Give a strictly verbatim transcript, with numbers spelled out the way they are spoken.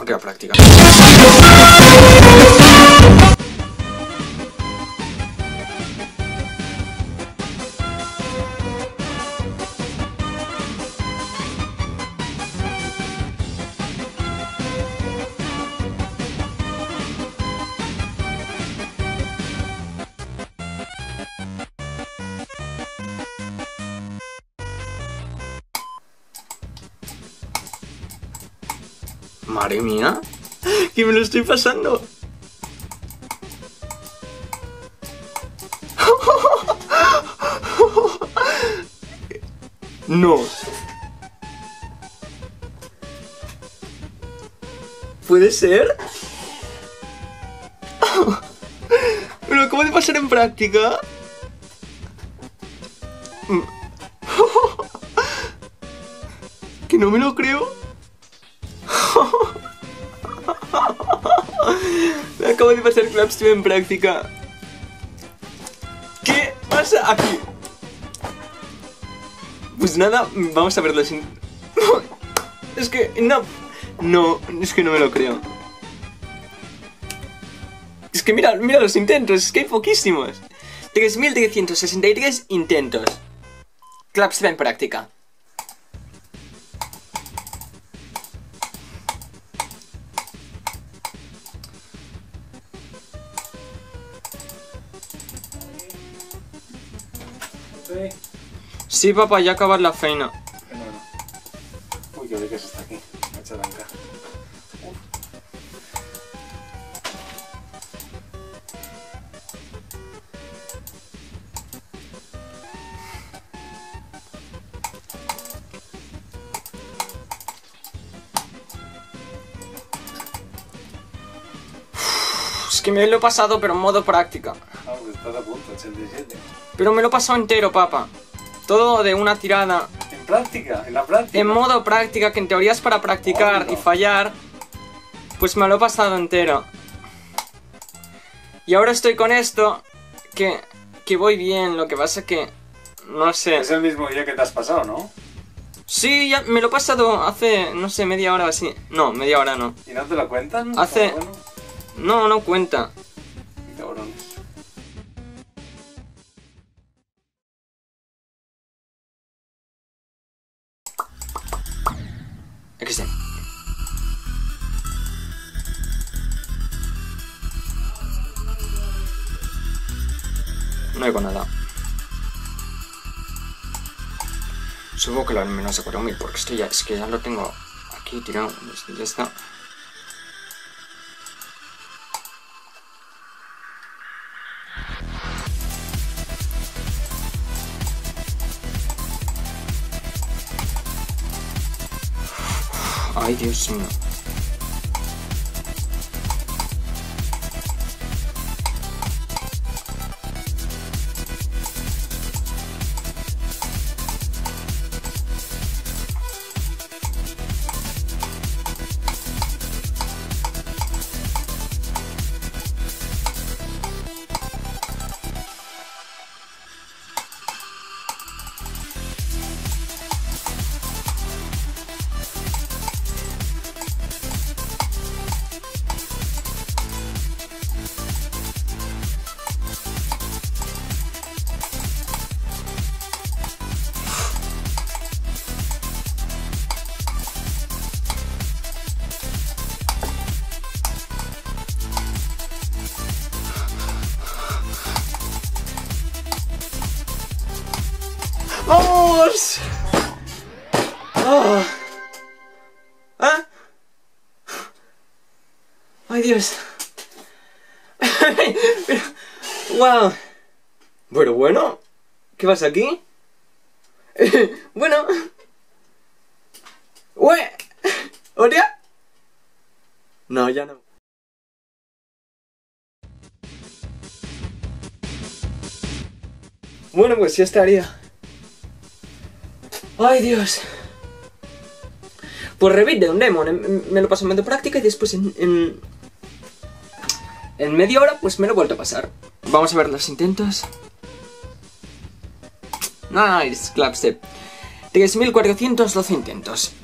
Ok, a práctica. Madre mía, que me lo estoy pasando. No. ¿Puede ser? ¿Me lo acabo de pasar en práctica? ¿Que no me lo creo? Me acabo de pasar Clapstep en práctica. ¿Qué pasa aquí? Pues nada, vamos a verlo sin... Es que no... No, es que no me lo creo. Es que mira, mira los intentos, es que hay poquísimos. tres mil trescientos sesenta y tres intentos. Clapstep en práctica. Sí, papá, ya acabas la feina. Uy, que ve que se está aquí. Me echa la encaja. Es que me lo he pasado, pero en modo práctica. Ah, pues estás a punto, ochenta y siete. Pero me lo he pasado entero, papá. Todo de una tirada. ¿En práctica? ¿En la práctica? En modo práctica, que en teoría es para practicar y fallar. Pues me lo he pasado entero. Y ahora estoy con esto, que, que voy bien, lo que pasa que... No sé. Es el mismo día que te has pasado, ¿no? Sí, ya me lo he pasado hace, no sé, media hora o así. No, media hora no. ¿Y no te lo cuentan? Hace... Bueno. No, no cuenta. Cabrones. equis de. No oigo nada. Supongo que lo al menos de cuatro mil, porque esto ya, es que ya lo tengo aquí tirado. Ya está. Ay, Dios mío. ¡Vamos! Oh. ¿Ah? ¡Ay, Dios! ¡Wow! Bueno, bueno. ¿Qué pasa aquí? Bueno. ¡Ue! ¿Oria? No, ya no. Bueno, pues ya estaría. ¡Ay, Dios! Pues Revit de un Demon, me lo paso en medio práctica y después en, en... En media hora pues me lo he vuelto a pasar. Vamos a ver los intentos. Nice, Clapstep. tres mil cuatrocientos doce intentos.